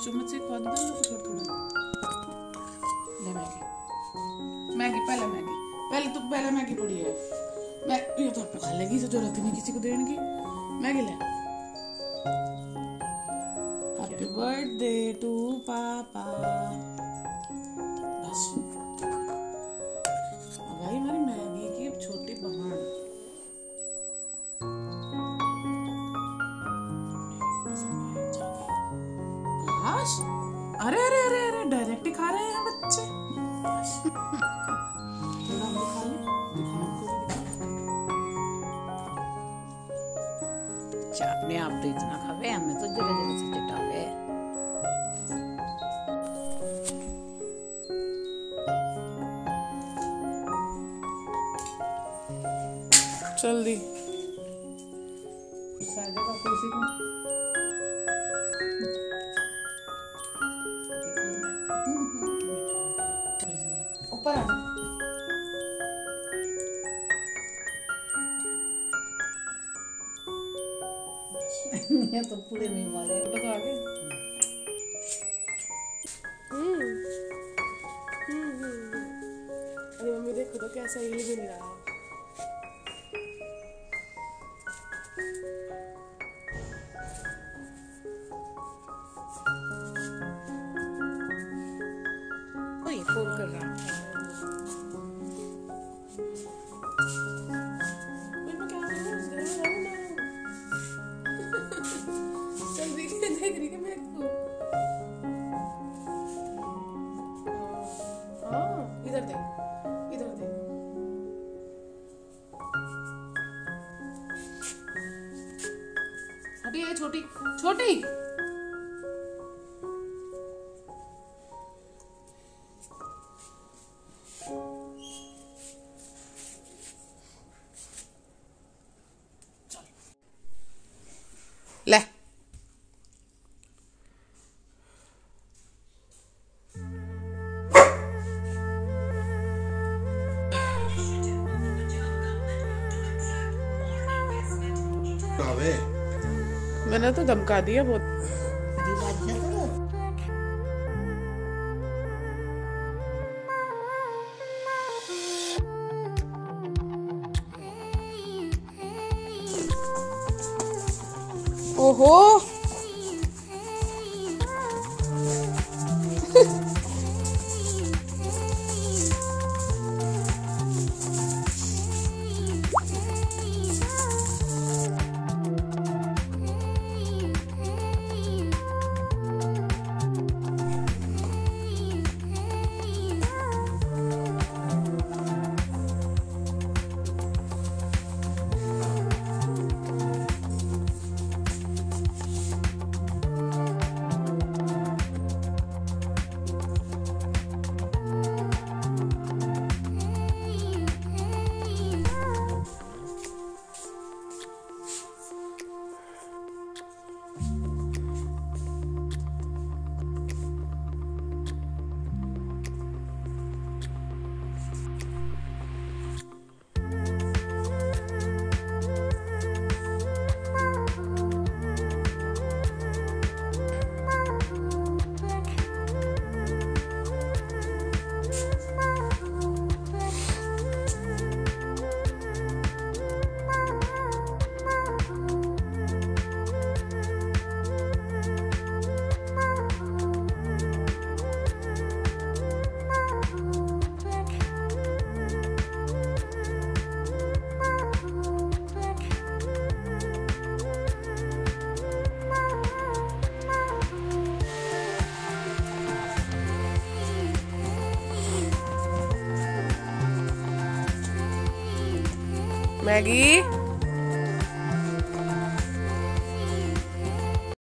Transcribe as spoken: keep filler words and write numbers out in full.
चम्मच से खा दो थोड़ा थोड़ा। ले मैगी, मैगी पहले मैगी पहले तो पहले मैगी पड़ी है। मैं ये तो आपको खा लेगी, इसे जरूरत नहीं किसी को देने की। मैगी ले। हैप्पी बर्थडे टू पापा। बस भाई हमारी मैगी की छोटी बहन। अरे अरे अरे अरे डायरेक्ट ही खा रहे हैं बच्चे। थोड़ा हम खा ले, दिखा हमको अच्छा अपने आप तो इतना खावे, हमें तो जरा जरा से चटावे। चल दी साइड का कुर्सी को ऊपर आ जा। ये तो पूरे में मारे फोटो तो आ गए। हम्म हम्म अरे मम्मी देखो तो कैसा हिल भी नहीं रहा। ओए फोन कर रहा है। देख रही है मेरे को। हाँ इधर देख, इधर देख। अभी ये छोटी छोटी ले। मैंने तो धमका दिया बहुत। ओहो मैगी।